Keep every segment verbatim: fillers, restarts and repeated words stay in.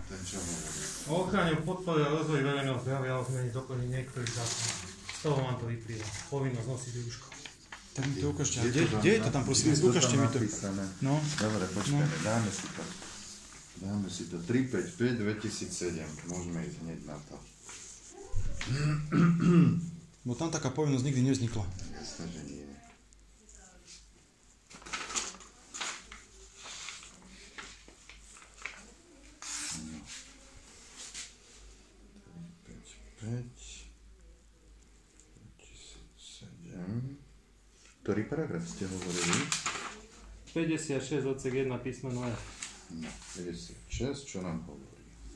ten čo hovorí? O ochrane podpore a rozvoji verejného zdravia a o zmene doplniť niektorých zákonov. Z toho vám to vyplýva. Povinnosť nosiť rúško. Tak mi to ukážte. Kde, kde je to tam, prosím? Ukážte mi to. No. Dobre, počkajme, no. dáme si to. Dáme si to. tri päť päť dvetisícsedem. Môžeme ísť hneď na to. Bo tam taká povinnosť nikdy nevznikla. Jasné, že nie. No. tri päť päť dvetisícsedem. Ktorý paragraf ste hovorili? päťdesiatšesť odsek jeden písmeno F. No, päťdesiatšesť, čo nám hovorí?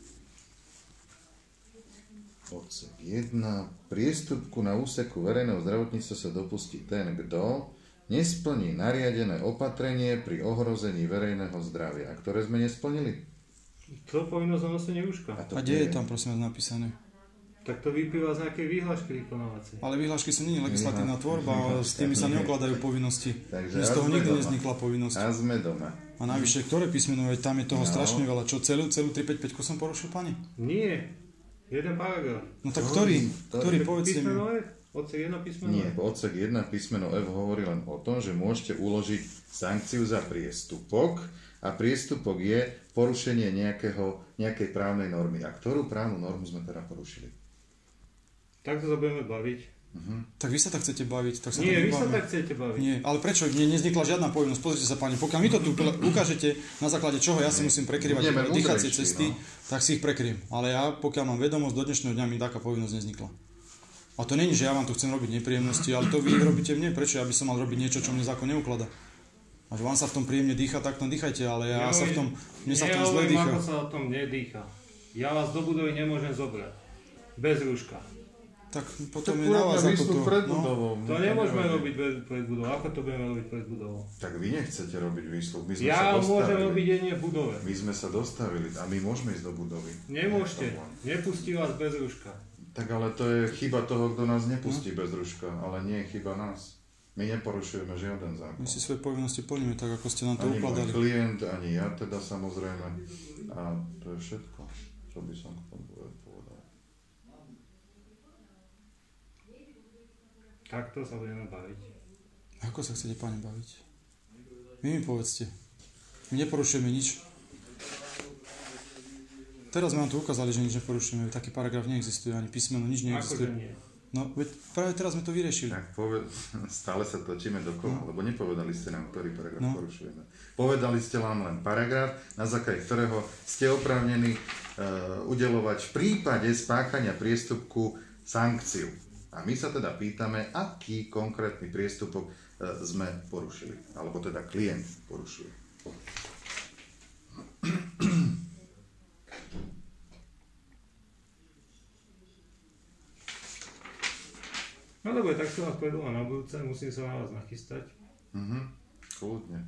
Odsek jeden. Priestupku na úseku verejného zdravotníctva sa dopustí ten, kto nesplní nariadené opatrenie pri ohrození verejného zdravia. A ktoré sme nesplnili? To povinnosť na nosenie rúška. A, a kde je tam, prosím vás, napísané? Tak to vyplýva z nejakej výhlášky vykonávacej. Ale výhlášky sú nie legislatívna tvorba, ale s tými sa neukladajú povinnosti. Takže z toho nikdy nevznikla povinnosť. A sme doma. A navyše, ktoré písmeno, veď tam je toho no. strašne veľa. Čo, celú, celú tri päť päť som porušil, pani? Nie. Jeden paragraf. No tak ktorý? Ktorý, povedzte mi. Písmeno F? Odsek jeden písmeno F? Nie, odsek jeden písmeno F hovorí len o tom, že môžete uložiť sankciu za priestupok a priestupok je porušenie nejakého, nejakej právnej normy. A ktorú právnu normu sme teda porušili? Takto sa budeme baviť. Uh-huh. Tak vy sa tak chcete baviť. Tak sa Nie, vy sa tak chcete baviť. Nie, ale prečo? Nie, nevznikla žiadna povinnosť. Pozrite sa, pani, pokiaľ mi to tu ukážete, na základe čoho ja si musím prekryvať dýchacie cesty, no. tak si ich prekryjem. Ale ja, pokiaľ mám vedomosť, do dnešného dňa mi taká povinnosť nevznikla. A to není, že ja vám tu chcem robiť nepríjemnosti, ale to vy robíte mne. Prečo ja by som mal robiť niečo, čo mne zákon neukladá? A že vám sa v tom príjemne dýcha, tak tam dýchajte, ale ja, ja sa v tom, mne sa v tom zle dýcha. Ako sa o tom nedýcha. Ja vás do budovy nemôžem zobrať. Bez rúška. Tak potom tak je na vás ako to. Pred budovou. No. To nemôžeme robiť pred budovou. Ako to budeme robiť pred budovou? Tak vy nechcete robiť výsluh. My sme ja sa dostavili. môžem robiť jedine v budove. My sme sa dostavili a my môžeme ísť do budovy. Nemôžete. Nepustí vás bez rúška. Tak ale to je chyba toho, kto nás nepustí no. bez rúška. Ale nie je chyba nás. My neporušujeme žiaden zákon. My si svoje povinnosti plníme tak, ako ste nám to ani ukladali. Ani môj klient, ani ja teda samozrejme. A to je všetko, čo by som k tomu povedal. Takto sa budeme baviť. Ako sa chcete, pani, baviť? Vy mi povedzte. My neporušujeme nič. Teraz sme vám tu ukázali, že nič neporušujeme. Taký paragraf neexistuje, ani písmeno, nič neexistuje. Akože nie? No, veď práve teraz sme to vyriešili. Tak poved... stále sa točíme dokola, no. lebo nepovedali ste nám, ktorý paragraf no. porušujeme. Povedali ste nám len paragraf, na základe ktorého ste oprávnení uh, udeľovať v prípade spáchania priestupku sankciu. A my sa teda pýtame, aký konkrétny priestupok uh, sme porušili. Alebo teda klient porušuje. No dobre, tak som vás povedal na budúce, musím sa na vás nachystať. Mhm, kľudne.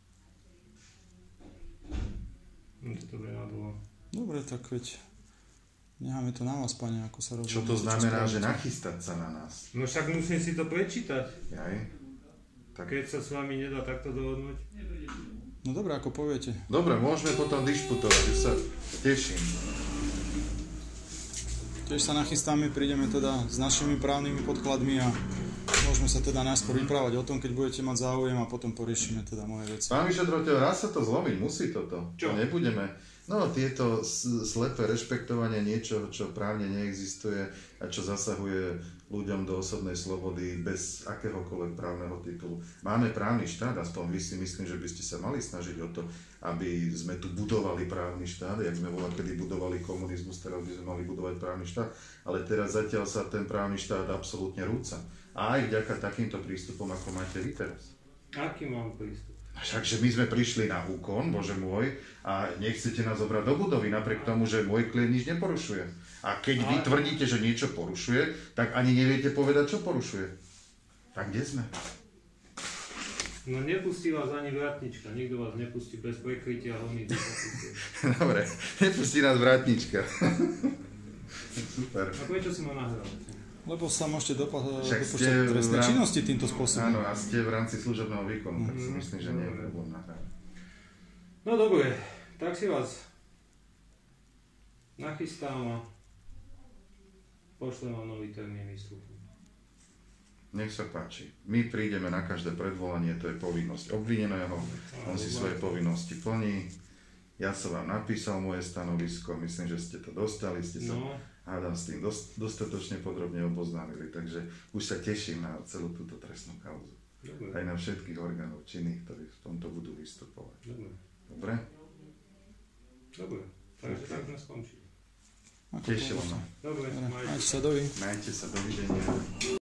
No to bude na dlho. Dobre, tak veď necháme to na vás, pane, ako sa robí. Čo to znamená, že nachystať sa na nás? No však musím si to prečítať. Jaj. Tak... Keď sa s vami nedá takto dohodnúť. No dobre, ako poviete. Dobre, môžeme potom dišputovať, už sa teším. Tiež sa nachystáme, prídeme teda s našimi právnymi podkladmi a môžeme sa teda najskôr vyprávať o tom, keď budete mať záujem a potom poriešime teda moje veci. Pán vyšetrovateľ, raz sa to zlomiť, musí toto. Čo? To nebudeme. No tieto slepé rešpektovanie niečoho, čo právne neexistuje a čo zasahuje ľuďom do osobnej slobody bez akéhokoľvek právneho titulu. Máme právny štát a v tom vy si myslím, že by ste sa mali snažiť o to, aby sme tu budovali právny štát, jak sme bola, kedy budovali komunizmus, teraz by sme mali budovať právny štát, ale teraz zatiaľ sa ten právny štát absolútne rúca. A aj vďaka takýmto prístupom, ako máte vy teraz. Aký mám prístup? Všakže my sme prišli na úkon, bože môj, a nechcete nás zobrať do budovy, napriek tomu, že môj klient nič neporušuje. A keď vy tvrdíte, že niečo porušuje, tak ani neviete povedať, čo porušuje. Tak kde sme? No nepustí vás ani vrátnička, nikto vás nepustí bez prekrytia hlavných dýchacích. Dobre, nepustí nás vrátnička. Super. A prečo si ma nahrávate? Lebo sa môžete dopúšťať trestnej rám... činnosti týmto spôsobom. Áno, a ste v rámci služobného výkonu, mm-hmm. tak si myslím, že nie je problém nahrávať. No dobre, tak si vás nachystám a pošlem vám nový termín výstupu. Nech sa páči. My prídeme na každé predvolanie, to je povinnosť obvineného, on si svoje povinnosti plní. Ja som vám napísal moje stanovisko, myslím, že ste to dostali, ste sa, no. hádam, s tým dost, dostatočne podrobne oboznámili, takže už sa teším na celú túto trestnú kauzu. Dobre. Aj na všetkých orgánov činných, ktorí v tomto budú vystupovať. Dobre? Dobre, Dobre. takže tak sme skončili. Tešilo ma. Dobre, majte sa. Majte sa, dovi. Majte sa, dovidenia.